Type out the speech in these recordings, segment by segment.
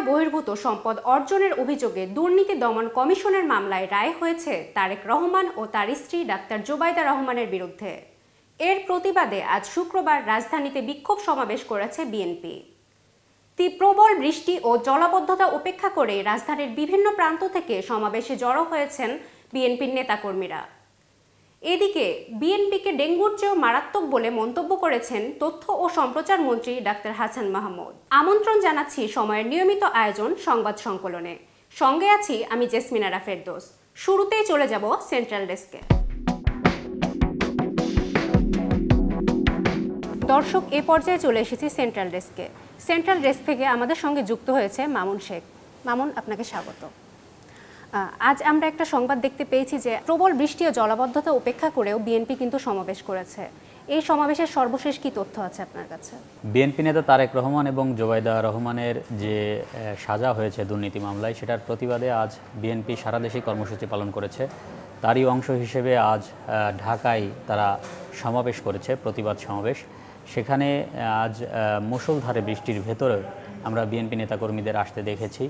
বহির্ভূত সম্পদ অর্জনের অভিযোগে দুর্নীতি দমন কমিশনের মামলায় রায় হয়েছে তারেক রহমান ও তার স্ত্রী ডাক্তার জোবাইদা রহমানের বিরুদ্ধে। এর প্রতিবাদে আজ শুক্রবার রাজধানীতে বিক্ষোভ সমাবেশ করেছে বিএনপি। প্রবল বৃষ্টি ও জলাবদ্ধতা উপেক্ষা করে রাজধানীর বিভিন্ন প্রান্ত থেকে সমাবেশে জড়ো হয়েছেন বিএনপির নেতাকর্মীরা। এদিকে বিএনপিকে ডেঙ্গুর চেয়েও মারাত্মক বলে মন্তব্য করেছেন তথ্য ও সম্প্রচার মন্ত্রী ডাক্তার হাসান মাহমুদ। আমন্ত্রণ জানাচ্ছি সময়ের নিয়মিত আয়োজন সংবাদ সংকলনে। সঙ্গে আছি আমি জেসমিনা ফেরদৌস। শুরুতেই চলে যাব সেন্ট্রাল ডেস্কে। দর্শক, এ পর্যায়ে চলে এসেছি সেন্ট্রাল ডেস্কে। সেন্ট্রাল ডেস্ক থেকে আমাদের সঙ্গে যুক্ত হয়েছে মামুন শেখ। মামুন, আপনাকে স্বাগত। আজ আমরা একটা সংবাদ দেখতে পেয়েছি যে প্রবল বৃষ্টি ও জলাবদ্ধতা উপেক্ষা করেও বিএনপি কিন্তু সমাবেশ করেছে। এই সমাবেশের সর্বশেষ কি তথ্য আছে আপনার কাছে? বিএনপি নেতা তারেক রহমান এবং জোবাইদা রহমানের যে সাজা হয়েছে দুর্নীতি মামলায়, সেটার প্রতিবাদে আজ বিএনপি সারা দেশেই কর্মসূচি পালন করেছে। তারই অংশ হিসেবে আজ ঢাকায় তারা সমাবেশ করেছে, প্রতিবাদ সমাবেশ। সেখানে আজ মুষলধারে বৃষ্টির ভেতরে আমরা বিএনপি নেতাকর্মীদের আসতে দেখেছি।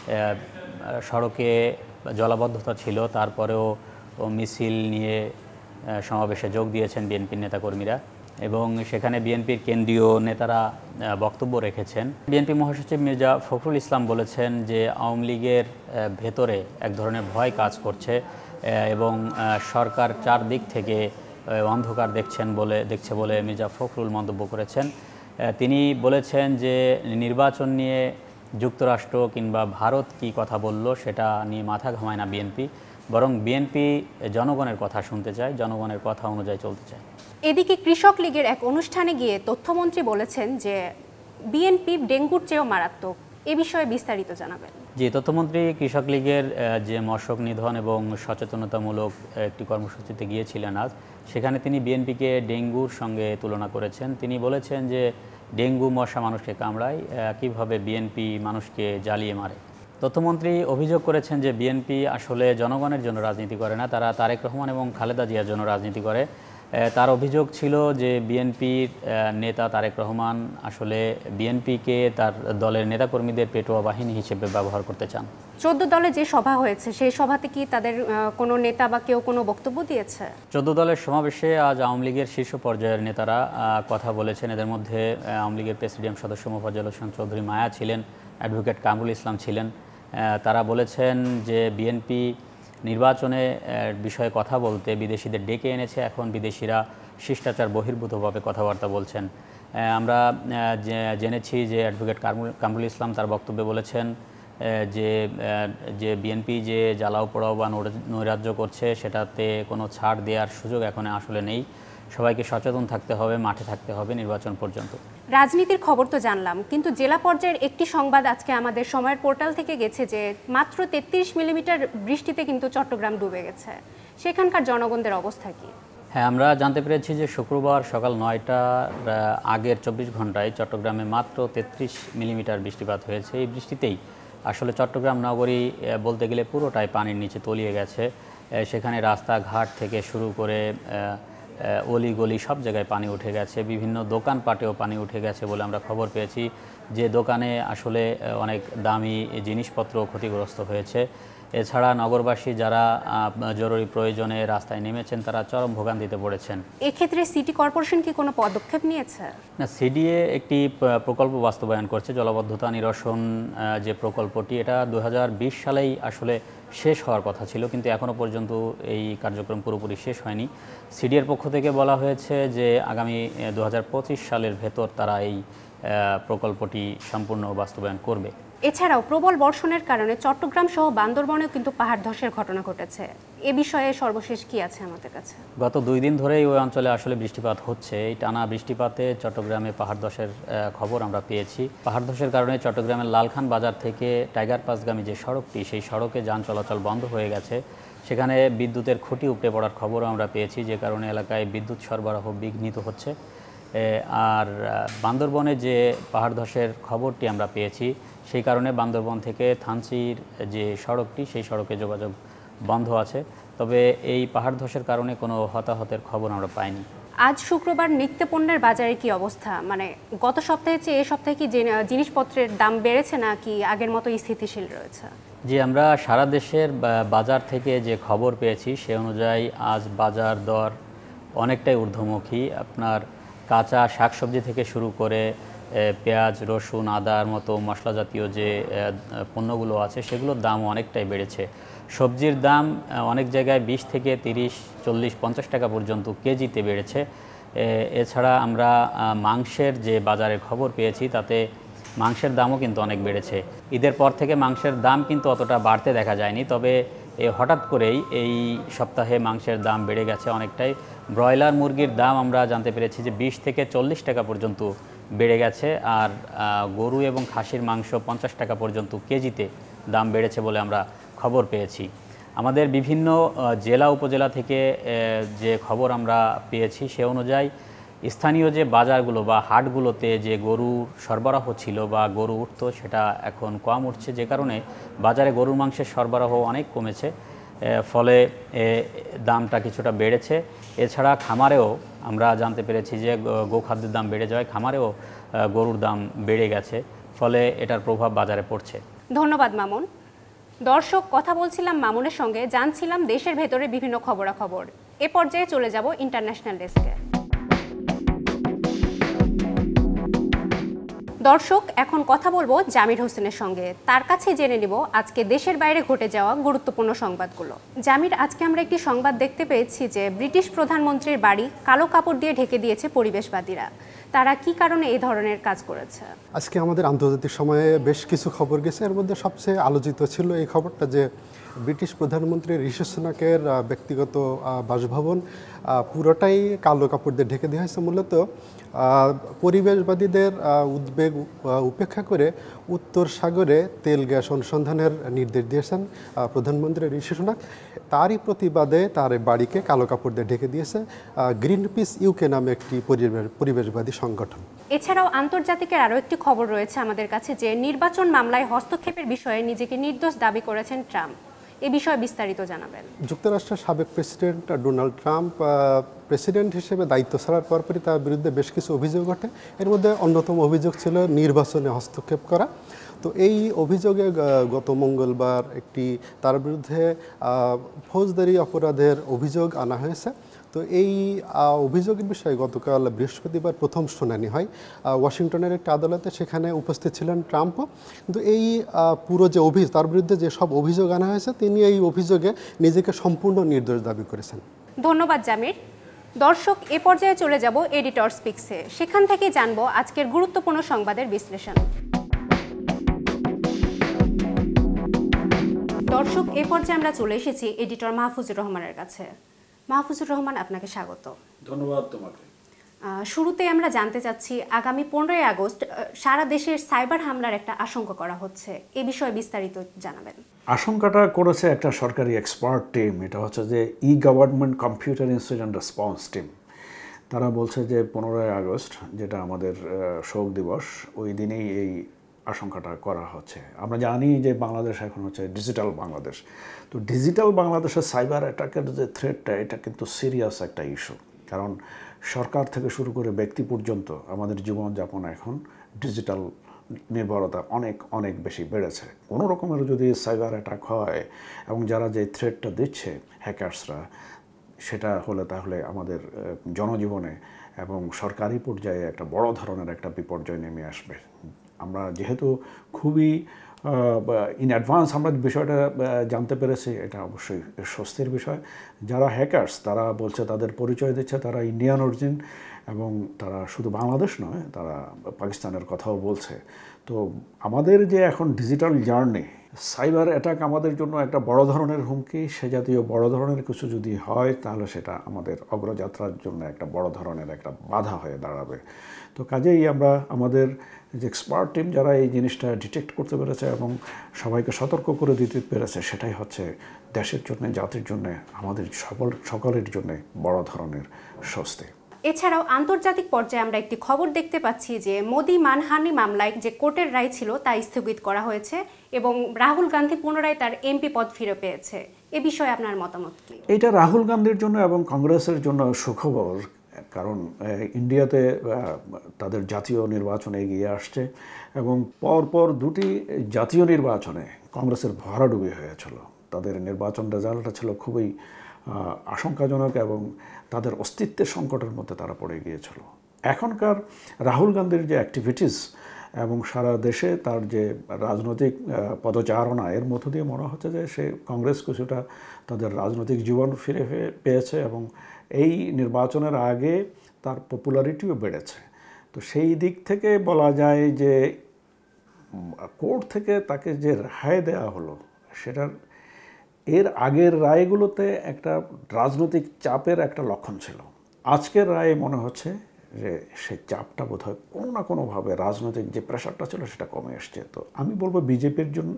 সড়কে জলাবদ্ধতা ছিল, তারপরেও মিছিল নিয়ে সমাবেশে যোগ দিয়েছেন বিএনপির নেতাকর্মীরা এবং সেখানে বিএনপির কেন্দ্রীয় নেতারা বক্তব্য রেখেছেন। বিএনপি মহাসচিব মির্জা ফখরুল ইসলাম বলেছেন যে আওয়ামী লীগের ভেতরে এক ধরনের ভয় কাজ করছে এবং সরকার চারদিক থেকে অন্ধকার দেখছে বলে মির্জা ফখরুল মন্তব্য করেছেন। তিনি বলেছেন যে নির্বাচন নিয়ে যুক্তরাষ্ট্র কিংবা ভারত কি কথা বলল সেটা নিয়ে মাথা ঘামায় না বিএনপি, বরং বিএনপি জনগণের কথা শুনতে চায়, জনগণের কথা অনুযায়ী চলতে চায়। এদিকে কৃষক লীগের এক অনুষ্ঠানে গিয়ে তথ্যমন্ত্রী বলেছেন যে বিএনপি ডেঙ্গুর চেয়েও মারাত্মক। এ বিষয়ে বিস্তারিত জানাবেন। জি, তথ্যমন্ত্রী কৃষক লীগের যে মশক নিধন এবং সচেতনতামূলক একটি কর্মসূচিতে গিয়েছিলেন আজ, সেখানে তিনি বিএনপিকে ডেঙ্গুর সঙ্গে তুলনা করেছেন। তিনি বলেছেন যে ডেঙ্গু মশা মানুষকে কামড়ায়, কীভাবে বিএনপি মানুষকে জ্বালিয়ে মারে। তথ্যমন্ত্রী অভিযোগ করেছেন যে বিএনপি আসলে জনগণের জন্য রাজনীতি করে না, তারা তারেক রহমান এবং খালেদা জিয়ার জন্য রাজনীতি করে। তার অভিযোগ ছিল যে বিএনপির নেতা তারেক রহমান আসলে বিএনপিকে তার দলের নেতাকর্মীদের পেটোয়া বাহিনী হিসেবে ব্যবহার করতে চান। 14 দলে যে সভা হয়েছে সেই সভাতে কি তাদের কোনো নেতা বা কেউ কোনো বক্তব্য দিয়েছে? 14 দলের সমাবেশে আজ আওয়ামী লীগের শীর্ষ পর্যায়ের নেতারা কথা বলেছেন। এদের মধ্যে আওয়ামী লীগের প্রেসিডিয়াম সদস্য মোফাজ্জল হোসেন চৌধুরী মায়া ছিলেন, অ্যাডভোকেট কামরুল ইসলাম ছিলেন। তারা বলেছেন যে বিএনপি নির্বাচনে বিষয়ে কথা বলতে বিদেশিদের ডেকে এনেছে, এখন বিদেশিরা শিষ্টাচার বহির্ভূতভাবে কথাবার্তা বলছেন। আমরা জেনেছি যে অ্যাডভোকেট কামরুল ইসলাম তার বক্তব্যে বলেছেন যে বিএনপি যে জ্বালাও পোড়াও বা নৈরাজ্য করছে সেটাতে কোনো ছাড় দেওয়ার সুযোগ এখন আসলে নেই। সবাইকে সচেতন থাকতে হবে, মাঠে থাকতে হবে নির্বাচন পর্যন্ত। রাজনীতির খবর তো জানলাম, কিন্তু জেলা পর্যায়ের একটি সংবাদ আজকে আমাদের সময়ের পোর্টাল থেকে গেছে যে মাত্র 33 মিলিমিটার বৃষ্টিতে কিন্তু চট্টগ্রাম ডুবে গেছে। সেখানকার জনগণদের অবস্থা কি? হ্যাঁ, আমরা জানতে পেরেছি যে শুক্রবার সকাল 9টার আগের 24 ঘন্টায় চট্টগ্রামে মাত্র 33 মিলিমিটার বৃষ্টিপাত হয়েছে। এই বৃষ্টিতেই আসলে চট্টগ্রাম নগরী বলতে গেলে পুরোটাই পানির নিচে তলিয়ে গেছে। সেখানে রাস্তাঘাট থেকে শুরু করে অলিগলি সব জায়গায় পানি উঠে গেছে, বিভিন্ন দোকানপাটেও পানি উঠে গেছে বলে আমরা খবর পেয়েছি। যে দোকানে আসলে অনেক দামি জিনিসপত্র ক্ষতিগ্রস্ত হয়েছে। এছাড়া নগরবাসী যারা জরুরি প্রয়োজনে রাস্তায় নেমেছেন তারা চরম ভোগান্তিতে পড়েছেন। এক্ষেত্রে সিটি কর্পোরেশন কি কোনো পদক্ষেপ নিয়েছে? না, সিডিএ একটি প্রকল্প বাস্তবায়ন করছে, জলাবদ্ধতা নিরসন যে প্রকল্পটি, এটা 2020 সালেই আসলে শেষ হওয়ার কথা ছিল, কিন্তু এখনও পর্যন্ত এই কার্যক্রম পুরোপুরি শেষ হয়নি। সিডিএর পক্ষ থেকে বলা হয়েছে যে আগামী 2025 সালের ভেতর তারা এই প্রকল্পটি সম্পূর্ণ বাস্তবায়ন করবে। এছাড়াও প্রবল বর্ষণের কারণে চট্টগ্রাম সহ বান্দরবনেও কিন্তু পাহাড় ধসের ঘটনা ঘটেছে। এ বিষয়ে সর্বশেষ কি আছে আমাদের কাছে? গত 2 দিন ধরেই ওই অঞ্চলে আসলে বৃষ্টিপাত হচ্ছে। এই টানা বৃষ্টিপাতে চট্টগ্রামে পাহাড় ধসের খবর আমরা পেয়েছি। পাহাড় ধসের কারণে চট্টগ্রামের লালখান বাজার থেকে টাইগার পাসগামী যে সড়কটি, সেই সড়কে যান চলাচল বন্ধ হয়ে গেছে। সেখানে বিদ্যুতের খুঁটি উপড়ে পড়ার খবরও আমরা পেয়েছি, যে কারণে এলাকায় বিদ্যুৎ সরবরাহ বিঘ্নিত হচ্ছে। আর বান্দরবনে যে পাহাড় ধসের খবরটি আমরা পেয়েছি, সেই কারণে বান্দরবন থেকে থানচির যে সড়কটি, সেই সড়কে যোগাযোগ বন্ধ আছে। তবে এই পাহাড় ধসের কারণে কোনো হতাহতের খবর আমরা পাইনি। আজ শুক্রবার নিত্যপণ্যের বাজারে কি অবস্থা? মানে গত সপ্তাহের চেয়ে এই সপ্তাহে কি জিনিসপত্রের দাম বেড়েছে নাকি আগের মতোই স্থিতিশীল রয়েছে? জি, আমরা সারা দেশের বাজার থেকে যে খবর পেয়েছি সে অনুযায়ী আজ বাজার দর অনেকটাই ঊর্ধ্বমুখী। আপনার কাঁচা শাকসবজি থেকে শুরু করে পেঁয়াজ, রসুন, আদার মতো মশলা জাতীয় যে পণ্যগুলো আছে সেগুলোর দাম অনেকটাই বেড়েছে। সবজির দাম অনেক জায়গায় 20 থেকে 30, 40, 50 টাকা পর্যন্ত কেজিতে বেড়েছে। এছাড়া আমরা মাংসের যে বাজারের খবর পেয়েছি তাতে মাংসের দামও কিন্তু অনেক বেড়েছে। ঈদের পর থেকে মাংসের দাম কিন্তু অতটা বাড়তে দেখা যায়নি, তবে হঠাৎ করেই এই সপ্তাহে মাংসের দাম বেড়ে গেছে অনেকটাই। ব্রয়লার মুরগির দাম আমরা জানতে পেরেছি যে 20 থেকে 40 টাকা পর্যন্ত বেড়ে গেছে, আর গরু এবং খাসির মাংস 50 টাকা পর্যন্ত কেজিতে দাম বেড়েছে বলে আমরা খবর পেয়েছি। আমাদের বিভিন্ন জেলা উপজেলা থেকে যে খবর আমরা পেয়েছি সে অনুযায়ী স্থানীয় যে বাজারগুলো বা হাটগুলোতে যে গরু সরবরাহ ছিল বা গরু উঠতো সেটা এখন কম উঠছে, যে কারণে বাজারে গরুর মাংসের সরবরাহ অনেক কমেছে, ফলে দামটা কিছুটা বেড়েছে। এছাড়া খামারেও আমরা জানতে পেরেছি যে গোখাদ্যের দাম বেড়ে যাওয়ায় খামারেও গরুর দাম বেড়ে গেছে, ফলে এটার প্রভাব বাজারে পড়ছে। ধন্যবাদ মামুন। দর্শক, কথা বলছিলাম মামুনের সঙ্গে, জানছিলাম দেশের ভেতরে বিভিন্ন খবরাখবর। এ পর্যায়ে চলে যাব ইন্টারন্যাশনাল ডেস্কে। দর্শক, এখন কথা বলবো জামির হোসেনের সঙ্গে। তার কাছে জেনে নিব আজকে দেশের বাইরে ঘটে যাওয়া গুরুত্বপূর্ণ সংবাদগুলো। জামির, আজকে আমরা একটি সংবাদ দেখতে পেয়েছি যে ব্রিটিশ প্রধানমন্ত্রীর বাড়ি কালো কাপড় দিয়ে ঢেকে দিয়েছে পরিবেশবাদীরা। তারা কি কারণে এই ধরনের কাজ করেছে? আজকে আমাদের আন্তর্জাতিক সময়ে বেশ কিছু খবর গেছে, এর মধ্যে সবচেয়ে আলোচিত ছিল এই খবরটা যে ব্রিটিশ প্রধানমন্ত্রী ঋষি সুনাকের ব্যক্তিগত বাসভবন পুরোটাই কালো কাপড় দিয়ে ঢেকে দেওয়া হয়েছে। মূলত পরিবেশবাদীদের উদ্বেগ উপেক্ষা করে উত্তর সাগরে তেল গ্যাস অনুসন্ধানের নির্দেশ দিয়েছেন প্রধানমন্ত্রী ঋষি সুনাক। তারই প্রতিবাদে তার বাড়িকে কালো কাপড় দিয়ে ঢেকে দিয়েছে গ্রিন পিস ইউকে নামে একটি পরিবেশবাদী সংগঠন। এছাড়াও আন্তর্জাতিকের আরও একটি খবর রয়েছে আমাদের কাছে যে নির্বাচন মামলায় হস্তক্ষেপের বিষয়ে নিজেকে নির্দোষ দাবি করেছেন ট্রাম্প। এ বিষয়ে বিস্তারিত জানাবেন। যুক্তরাষ্ট্রের সাবেক প্রেসিডেন্ট ডোনাল্ড ট্রাম্প প্রেসিডেন্ট হিসেবে দায়িত্ব ছাড়ার পরপরই তার বিরুদ্ধে বেশ কিছু অভিযোগ ওঠে। এর মধ্যে অন্যতম অভিযোগ ছিল নির্বাচনে হস্তক্ষেপ করা। তো এই অভিযোগে গত মঙ্গলবার তার বিরুদ্ধে ফৌজদারি অপরাধের অভিযোগ আনা হয়েছে। তো এই অভিযোগের বিষয়ে গতকাল বৃহস্পতিবার প্রথম শুনানি হয় ওয়াশিংটনের একটি আদালতে। সেখানে উপস্থিত ছিলেন ট্রাম্পও। কিন্তু এই পুরো যে তার বিরুদ্ধে যে সব অভিযোগ আনা হয়েছে তিনি এই অভিযোগে নিজেকে সম্পূর্ণ নির্দোষ দাবি করেছেন। ধন্যবাদ জামির। দর্শক, এ পর্যায়ে চলে যাব এডিটরস পিক্সে। সেখান থেকে জানবো আজকের গুরুত্বপূর্ণ সংবাদের বিশ্লেষণ। দর্শক, এ পর্যায়ে আমরা চলে এসেছি এডিটর মাহফুজুর রহমানের কাছে। মাহফুজুর রহমান, আপনাকে স্বাগত। ধন্যবাদ তোমাকে। শুরুতে আমরা জানতে চাচ্ছি, আগামী 15ই আগস্ট সারা দেশের সাইবার হামলার একটা আশঙ্কা করা হচ্ছে, এ বিষয়ে বিস্তারিত জানাবেন। আশঙ্কাটা করেছে একটা সরকারি এক্সপার্ট টিম, এটা হচ্ছে যে government computer incident response team. তারা বলছে যে 15ই আগস্ট, যেটা আমাদের শোক দিবস, ওই দিনেই এই আশঙ্কাটা করা হচ্ছে। আমরা জানি যে বাংলাদেশ এখন হচ্ছে ডিজিটাল বাংলাদেশ। তো ডিজিটাল বাংলাদেশের সাইবার অ্যাটাকের যে থ্রেটটা, এটা কিন্তু সিরিয়াস একটা ইস্যু। কারণ সরকার থেকে শুরু করে ব্যক্তি পর্যন্ত আমাদের জীবনযাপন এখন ডিজিটাল নির্ভরতা অনেক অনেক বেশি বেড়েছে। কোনো রকমের যদি সাইবার অ্যাটাক হয় এবং যারা যে থ্রেটটা দিচ্ছে হ্যাকার্সরা, সেটা হলে তাহলে আমাদের জনজীবনে এবং সরকারি পর্যায়ে একটা বড় ধরনের একটা বিপর্যয় নেমে আসবে। আমরা যেহেতু খুবই ইন অ্যাডভান্স আমরা বিষয়টা জানতে পেরেছি, এটা অবশ্যই স্বস্তির বিষয়। যারা হ্যাকার্স তারা বলছে, তাদের পরিচয় দিচ্ছে তারা ইন্ডিয়ান অরিজিন, এবং তারা শুধু বাংলাদেশ নয়, তারা পাকিস্তানের কথাও বলছে। তো আমাদের যে এখন ডিজিটাল জার্নি, সাইবার অ্যাটাক আমাদের জন্য একটা বড় ধরনের হুমকি। সে জাতীয় বড় ধরনের কিছু যদি হয় তাহলে সেটা আমাদের অগ্রযাত্রার জন্য একটা বড় ধরনের একটা বাধা হয়ে দাঁড়াবে। তো কাজেই আমরা আমাদের যে এক্সপার্ট টিম যারা এই জিনিসটা ডিটেক্ট করতে পেরেছে এবং সবাইকে সতর্ক করে দিতে পেরেছে, সেটাই হচ্ছে দেশের জন্য, জাতির জন্য, আমাদের সকলের জন্য বড় ধরনের স্বস্তি। এছাড়াও আন্তর্জাতিক পর্যায়ে আমরা একটি খবর দেখতে পাচ্ছি যে মোদি মানহানি মামলায় যে কোর্টের রায় ছিল তা স্থগিত করা হয়েছে এবং রাহুল গান্ধী পুনরায় তার এমপি পদ ফিরে পেয়েছে। এ বিষয়ে আপনার মতামত কি? এটা রাহুল গান্ধীর জন্য এবং কংগ্রেসের জন্য সুখবর। কারণ ইন্ডিয়াতে তাদের জাতীয় নির্বাচনে এগিয়ে আসছে এবং পরপর দুটি জাতীয় নির্বাচনে কংগ্রেসের ভরাডুবি হয়েছিল। তাদের নির্বাচন রেজাল্টটা ছিল খুবই আশঙ্কাজনক এবং তাদের অস্তিত্বের সংকটের মধ্যে তারা পড়ে গিয়েছিল। এখনকার রাহুল গান্ধীর যে অ্যাক্টিভিটিস এবং সারা দেশে তার যে রাজনৈতিক পদচারণা, এর মধ্য দিয়ে মনে হচ্ছে যে সে কংগ্রেস কিছুটা তাদের রাজনৈতিক জীবন ফিরে পেয়েছে এবং এই নির্বাচনের আগে তার পপুলারিটিও বেড়েছে। তো সেই দিক থেকে বলা যায় যে কোর্ট থেকে তাকে যে রায় দেওয়া হলো সেটার এর আগের রায়গুলোতে একটা রাজনৈতিক চাপের একটা লক্ষণ ছিল। আজকের রায়ে মনে হচ্ছে যে সেই চাপটা বোধহয় কোনো না কোনোভাবে রাজনৈতিক যে প্রেশারটা ছিল সেটা কমে এসছে। তো আমি বলবো বিজেপির জন্য,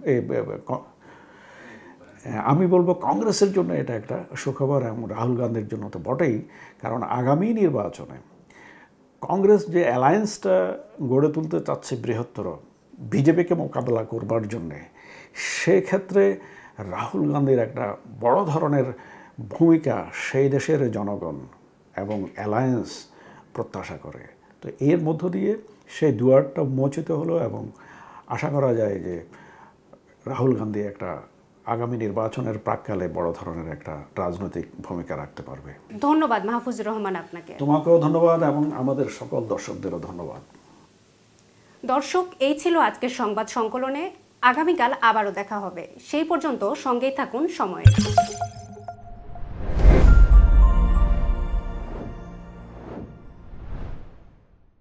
আমি বলবো কংগ্রেসের জন্য এটা একটা সুখবর এবং রাহুল গান্ধীর জন্য তো বটেই, কারণ আগামী নির্বাচনে কংগ্রেস যে অ্যালায়েন্সটা গড়ে তুলতে চাচ্ছে বৃহত্তর বিজেপিকে মোকাবেলা করবার জন্যে, সেক্ষেত্রে রাহুল গান্ধীর একটা বড় ধরনের ভূমিকা সেই দেশের জনগণ এবং অ্যালায়েন্স প্রত্যাশা করে। তো এর মধ্য দিয়ে সেই দুয়ারটা উন্মোচিত হলো এবং আশা করা যায় যে রাহুল গান্ধী একটা আগামী নির্বাচনের প্রাক্কালে বড় ধরনের একটা রাজনৈতিক ভূমিকা রাখতে পারবে। ধন্যবাদ মাহফুজুর রহমান আপনাকে। তোমাকেও ধন্যবাদ এবং আমাদের সকল দর্শকদেরও ধন্যবাদ। দর্শক, এই ছিল আজকের সংবাদ সংকলনে। আগামীকাল আবারও দেখা হবে। সেই পর্যন্ত সঙ্গেই থাকুন সময়।